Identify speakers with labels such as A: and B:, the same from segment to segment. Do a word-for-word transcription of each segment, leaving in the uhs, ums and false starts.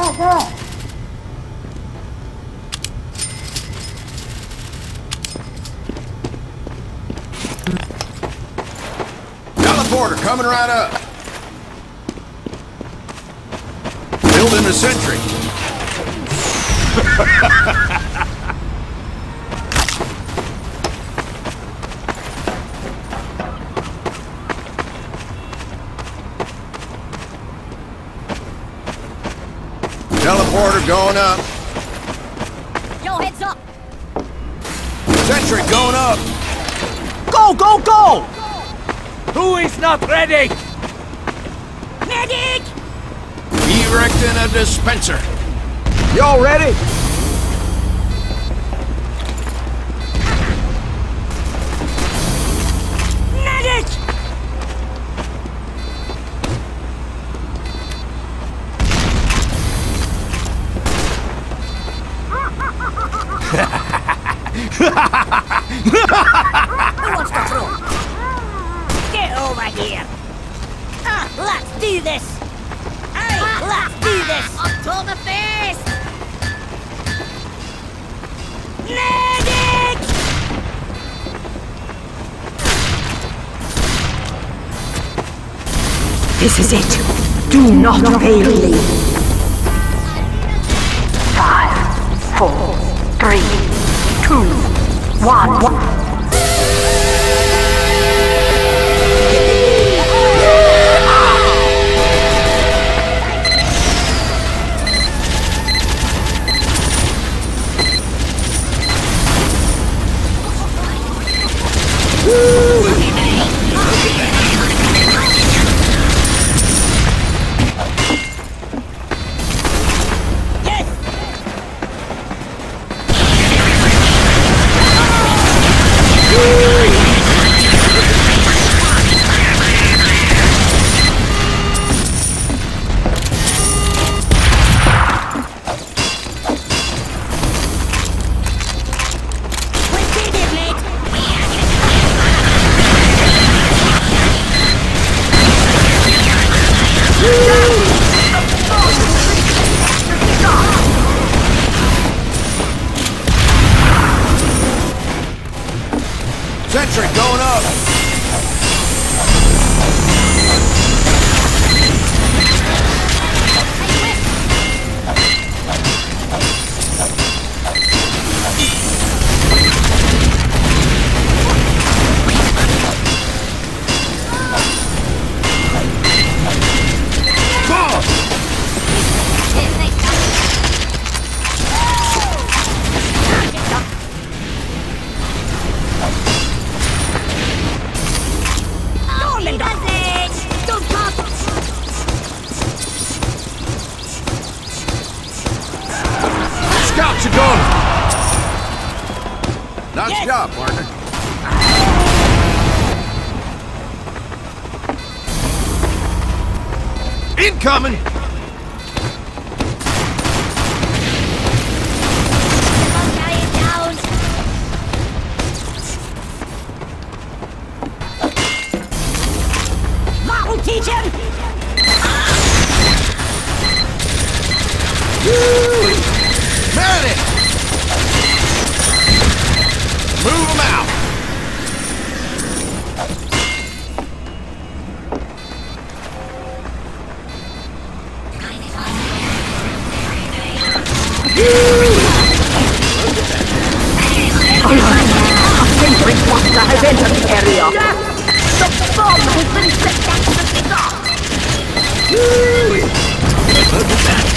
A: Teleporter coming right up. Building a sentry. Teleporter going up.
B: Yo, heads up.
A: Sentry going up.
C: Go, go, go! Who is not ready?
B: Medic!
A: Erecting a dispenser.
C: Y'all ready?
B: Medic! Who wants to throw? Get over here! Ah, let's do this! Hey, let's do this! October Fest! Medic!
D: This is it. Do not fail me. Five, four, three, two, one.
A: Sentry going up. Scouts are going. Nice yes. job, partner. Incoming.
B: That'll teach him.
A: Medic! Move them out!
D: A favorite monster has entered the area. The bomb has been set back to the start.
A: Look at that!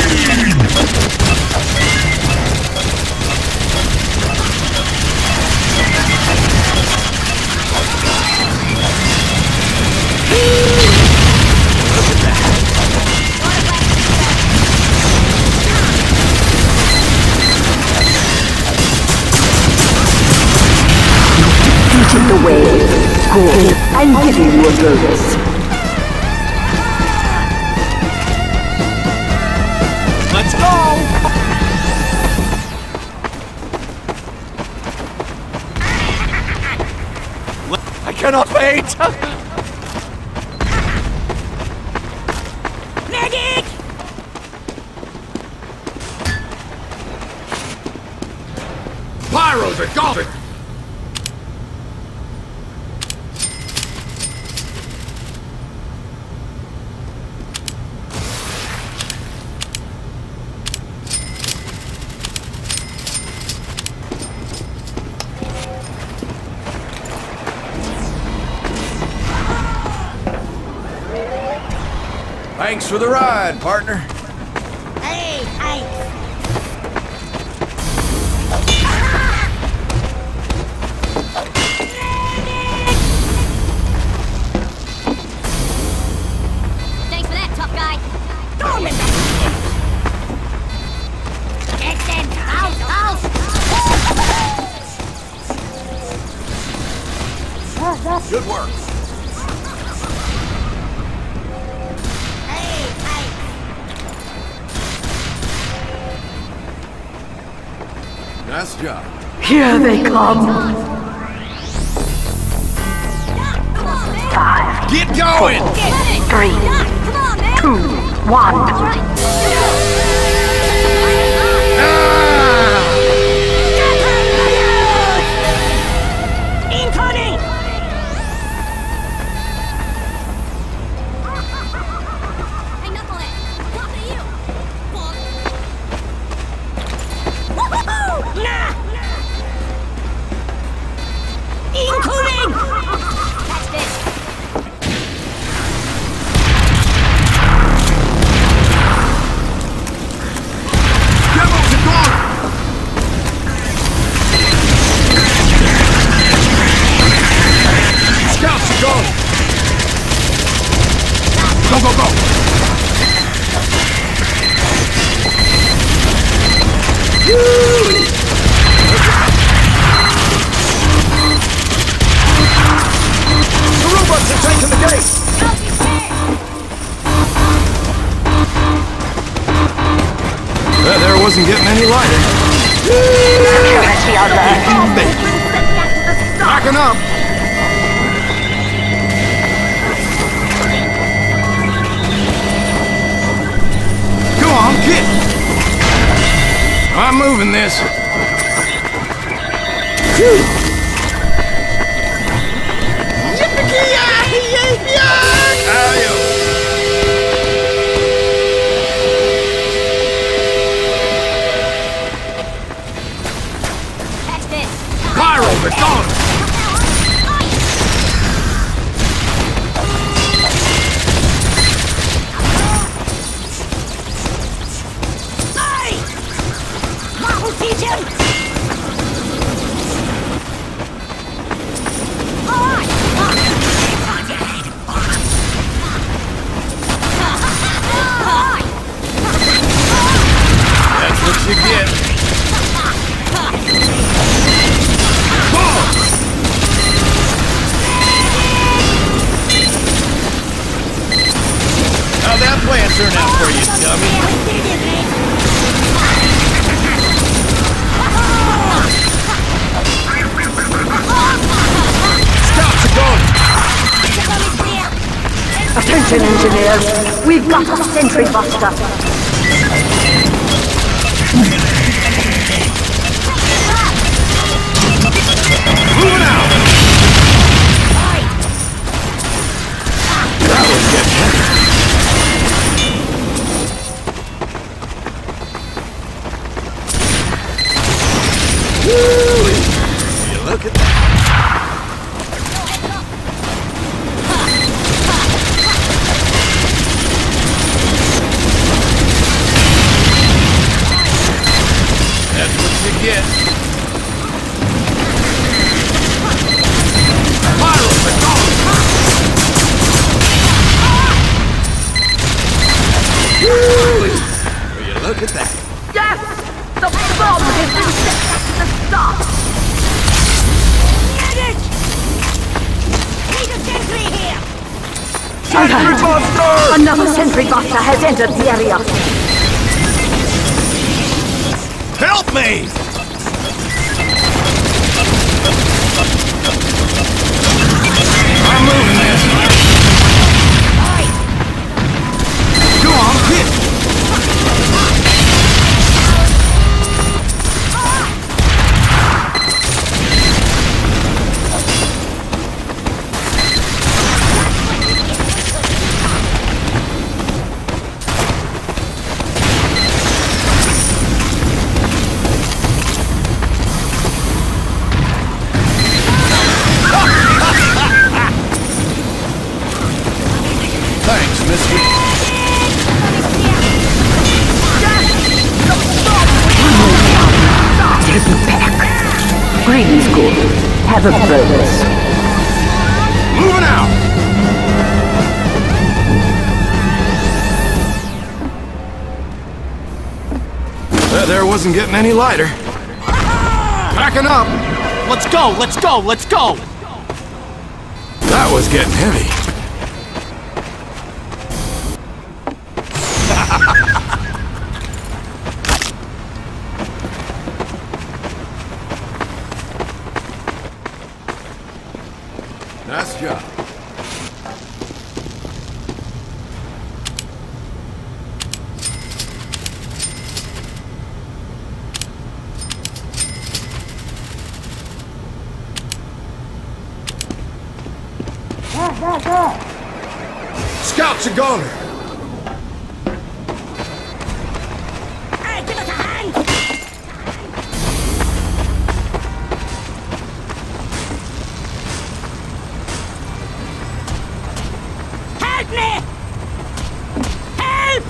D: Defeated the wave. Good. I'm giving you a bonus.
C: Let's go! I cannot wait!
B: Medic!
A: Pyros are gone! Thanks for the ride, partner.
B: Hey, thanks.
E: Thanks for that, tough guy.
B: Storm in the Extend. House, house.
A: Good work.
B: Hey, thanks.
A: Nice job.
D: Here they come. Five,
A: Get going!
D: three,
E: Come on, man.
D: two, one.
B: Incoming!
E: Hey, Knucklehead. Top to you. Fuck.
B: Woohoo! Nah! Incoming!
E: Catch this.
A: Demos are gone! Scouts are gone! Go, go, go! The robots are taking the gate! That there wasn't getting any lighter.
D: Security alert.
A: Backing up! Go on, kid! I'm moving this.
E: Catch this.
A: Pyros are gone!
B: Hey! That will teach him!
A: That's what you get. Whoa! How'd that plan turn out for you, dummy? Scouts are gone!
D: Attention, engineers. We've got a sentry buster.
A: Moving out! That was good. Woo! You look at that. That's what you get. Pyros are gone! Woo! Will you look at that?
D: Yes! The bomb has been set back to the start!
B: Medic! Need a sentry here!
A: Sentry buster!
D: Another sentry buster has entered the area.
A: Help me! I'm moving this. Go on, hit!
D: Three's good. Have a bonus.
A: Moving out! That there wasn't getting any lighter. Packing up!
C: Let's go, let's go, let's go!
A: That was getting heavy. Nice job. Scouts are gone.
B: Hey, give us a hand! Help me! Help!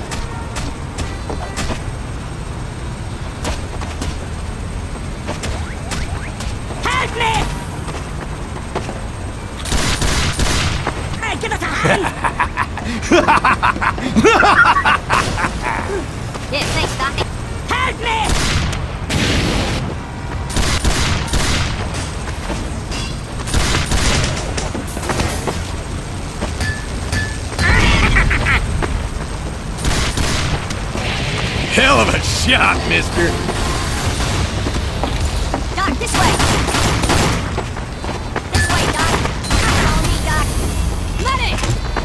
B: Help me! Hey, give us a hand!
E: Yeah, thanks, Doc.
B: Help me!
A: Hell of a shot, mister.
E: Doc, this way. This way, Doc. Follow me, Doc. Medic!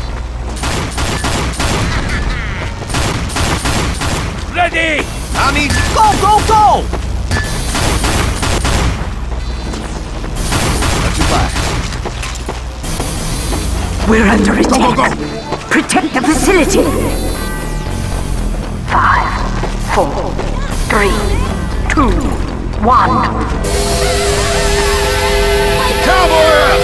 C: Ready!
A: I need...
C: Go, go, go!
A: Not too bad.
D: We're under attack.
A: Go, go, go!
D: Protect the facility. Five, four, three, two, one.
A: Cowboy up!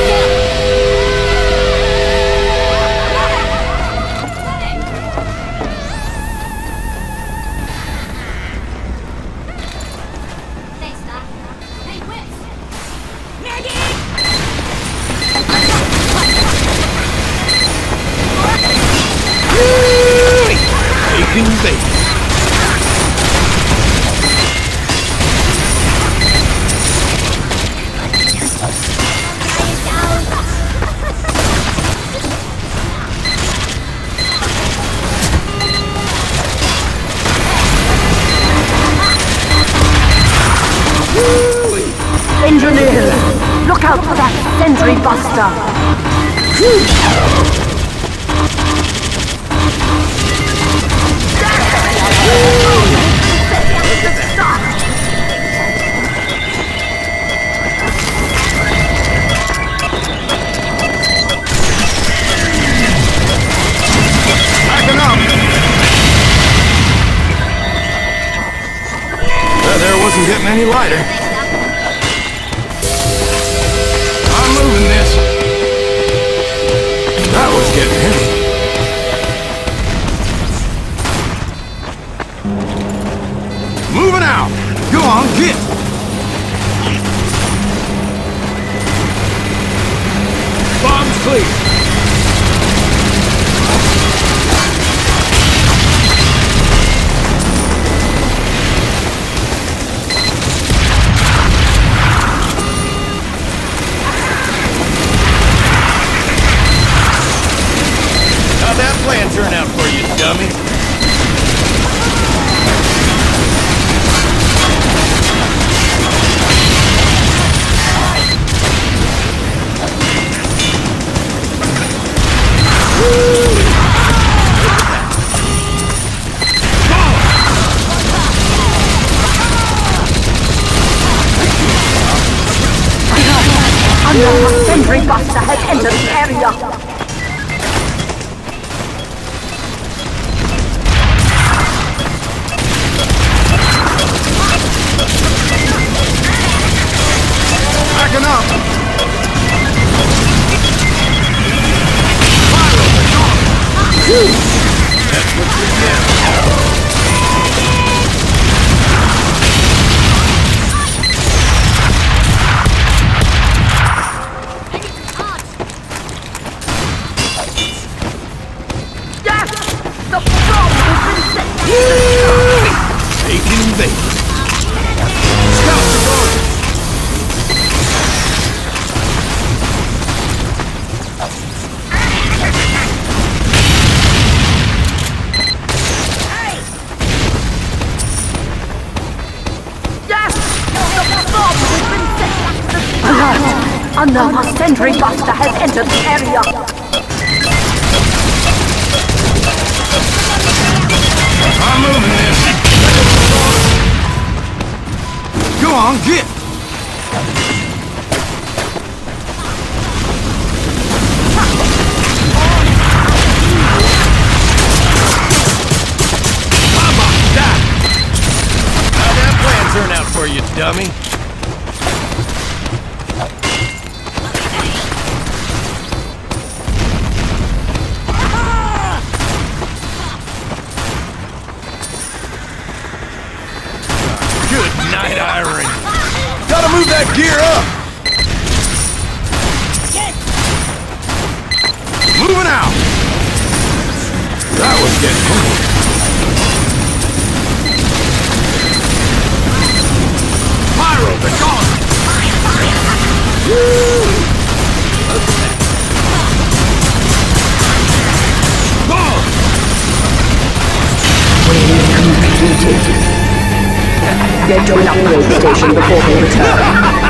E: Thanks, Doc. Hey, Whips!
A: Taking bait.
D: Engineer, look out for that sentry buster.
A: Backing up! That there wasn't getting any lighter. I'm moving this. That was getting heavy. Moving out! Go on, get!
C: Bombs clear!
A: How'd that plan turn out for you, dummy?
D: Another sentry buster has entered the area.
A: Backing up! That's what you get.
D: A Nova Sentry Buster has entered the area.
A: I'm moving this. Go on, get! Mama, die! How'd that plan turn out for you, dummy? Good night, Irene. Gotta move that gear up. Moving out. That was getting heavy. Pyro, they're gone. Woo! Boom!
D: Completed. Get to an upgrade station before they return.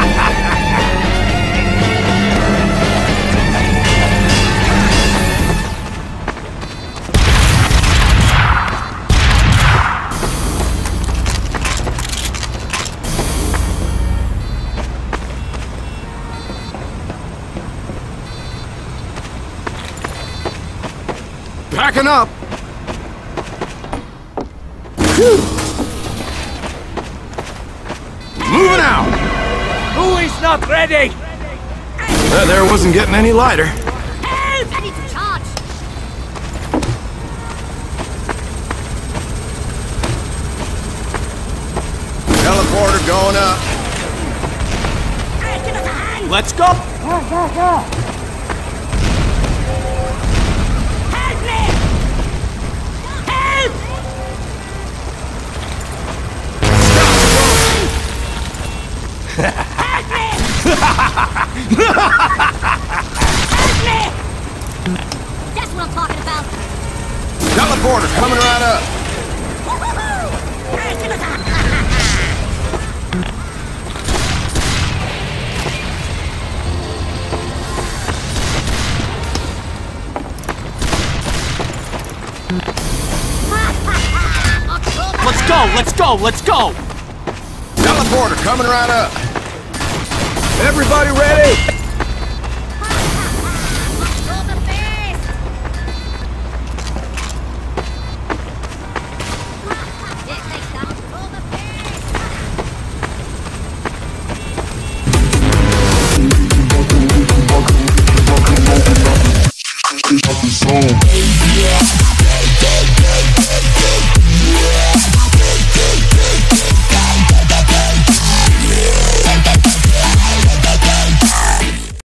A: Packing up. Moving out!
C: Who is not ready?
A: That there wasn't getting any lighter.
E: Help! I need to charge.
A: Teleporter going up.
B: Hey, give us a hand!
C: Let's go!
B: Help me! Help! Help me! Help me!
E: That's what I'm talking about.
A: Teleporter coming right up.
B: Woo-hoo-hoo! Hey, give us a
C: Let's go! Let's go! Let's go!
A: Teleporter coming right up. Everybody ready?
E: Zone.